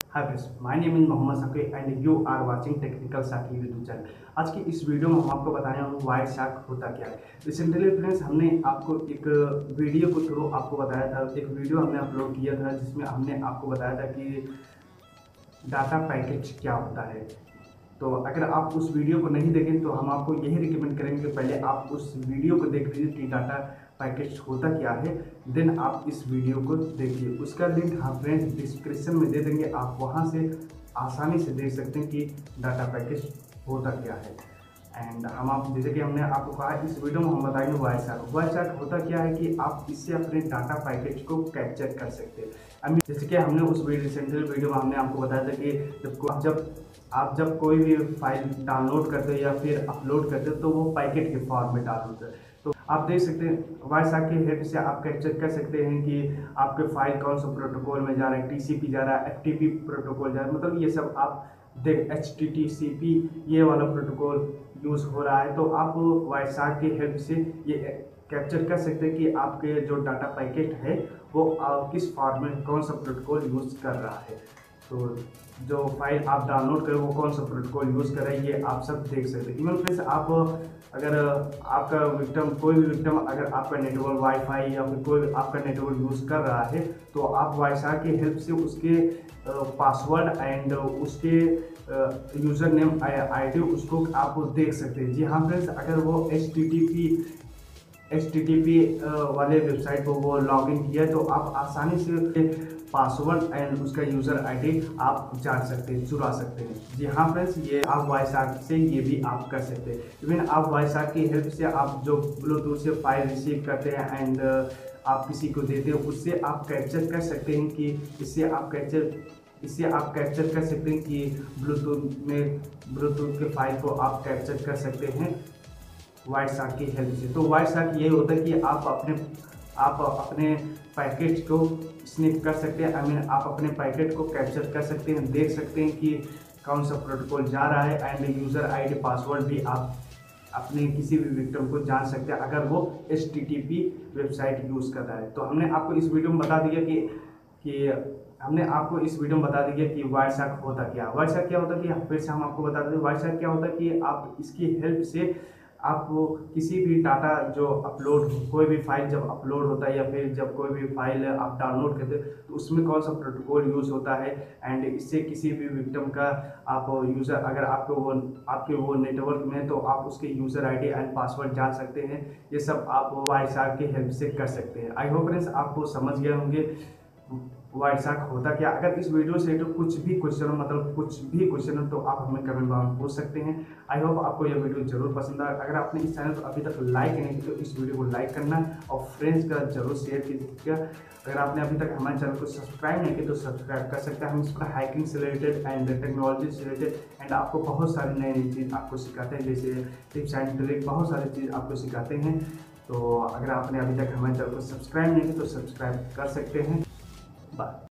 Hi friends, my name is Mohammad Saki and you are watching technical Saki YouTube channel. आज की इस video में हम आपको बताने वाले वायर शार्क होता क्या है। रिसेंटली फ्रेंड्स, हमने आपको एक वीडियो के थ्रू आपको बताया था, एक वीडियो हमने अपलोड किया था जिसमें हमने आपको बताया था कि डाटा पैकेज क्या होता है। तो अगर आप उस वीडियो को नहीं देखें तो हम आपको यही रिकमेंड करेंगे कि पहले आप उस वीडियो को देख लीजिए कि डाटा पैकेज होता क्या है, देन आप इस वीडियो को देखिए। उसका लिंक हम फ्रेंड्स डिस्क्रिप्शन में दे देंगे, आप वहां से आसानी से देख सकते हैं कि डाटा पैकेज होता क्या है। एंड हम आप जैसे कि हमने आपको कहा, इस वीडियो में हम बताएंगे वायर शार्क। वायर शार्क होता क्या है कि आप इससे अपने डाटा पैकेज को कैप्चर कर सकते हैं। आई मीन, जैसे कि हमने उस रिसेंटली वीडियो में हमने आपको बताया था कि जब कोई भी फाइल डाउनलोड करते हो या फिर अपलोड करते हो तो वो पैकेट के फॉर्म में डाउनलोड करते हैं। तो आप देख सकते हैं वायर शार्क की हेल्प से आप कैप्चर कर सकते हैं कि आपके फाइल कौन सा प्रोटोकॉल में जा रहा है, टीसीपी जा रहा है, एफटीपी प्रोटोकॉल जा रहा है, मतलब ये सब आप देख HTTP ये वाला प्रोटोकॉल यूज़ हो रहा है। तो आप वायर शार्क की हेल्प से ये कैप्चर कर सकते हैं कि आपके जो डाटा पैकेट है वो किस फॉर्म में कौन सा प्रोटोकॉल यूज़ कर रहा है। तो जो फाइल आप डाउनलोड करें वो कौन सा प्रोटोकॉल यूज़ कर रहा है ये आप सब देख सकते हैं। इवन फ्रेंड्स, आप अगर आपका विक्टिम कोई भी विक्टिम अगर आपका नेटवर्क वाईफाई या फिर कोई आपका नेटवर्क यूज़ कर रहा है तो आप वायर शार्क की हेल्प से उसके पासवर्ड एंड उसके यूज़र नेम ID उसको आप देख सकते हैं। जी हाँ फ्रेंड्स, अगर वो HTTP वाले वेबसाइट को वो लॉगिन किया तो आप आसानी से पासवर्ड एंड उसका यूज़र ID आप जान सकते हैं, चुरा सकते हैं। जी हाँ फ्रेंड्स, ये आप वायर शार्क से ये भी आप कर सकते हैं। इवन आप वायर शार्क की हेल्प से आप जो ब्लूटूथ से फाइल रिसीव करते हैं एंड आप किसी को देते हैं, उससे आप कैप्चर कर सकते हैं कि इससे आप कैप्चर कर सकते हैं कि ब्लूटूथ के फाइल को आप कैप्चर कर सकते हैं वायर शार्क की हेल्प से। तो वायर शार्क ये होता है कि आप अपने पैकेट को स्निप कर सकते हैं। आई मीन, आप अपने पैकेट को कैप्चर कर सकते हैं, देख सकते हैं कि कौन सा प्रोटोकॉल जा रहा है एंड यूज़र ID पासवर्ड भी आप अपने किसी भी विक्टिम को जान सकते हैं अगर वो HTTP वेबसाइट यूज़ कर रहा है। तो हमने आपको इस वीडियो में बता दिया कि वायर शार्क होता क्या है। वायर शार्क क्या होता है कि फिर से हम आपको बता दें, वायर शार्क क्या होता है कि आप इसकी हेल्प से आप किसी भी डाटा जो कोई भी फाइल जब अपलोड होता है या फिर जब कोई भी फाइल आप डाउनलोड करते हैं तो उसमें कौन सा प्रोटोकॉल यूज़ होता है एंड इससे किसी भी विक्टिम का आप यूज़र अगर आपके वो नेटवर्क में तो आप उसके यूज़र ID एंड पासवर्ड जान सकते हैं। ये सब आप वायर शार्क की हेल्प से कर सकते हैं। आई होप फ्रेंड्स आपको समझ गए होंगे वायर शार्क होता क्या। अगर इस वीडियो से तो कुछ भी क्वेश्चन हो तो आप हमें कमेंट बॉक्स में पूछ सकते हैं। आई होप आपको यह वीडियो जरूर पसंद आए। अगर आपने इस चैनल को अभी तक लाइक नहीं किया तो इस वीडियो को लाइक करना और फ्रेंड्स का जरूर शेयर कीजिएगा। अगर आपने अभी तक हमारे चैनल को सब्सक्राइब नहीं किया तो सब्सक्राइब कर सकते हैं। हम इस पर हैकिंग से रिलेटेड एंड टेक्नोलॉजी से रिलेटेड एंड आपको बहुत सारी नई चीज़ आपको सिखाते हैं, जैसे टिप्स एंड ट्रिक, बहुत सारी चीज़ आपको सिखाते हैं। तो अगर आपने अभी तक हमारे चैनल को सब्सक्राइब नहीं किया तो सब्सक्राइब कर सकते हैं। बाय।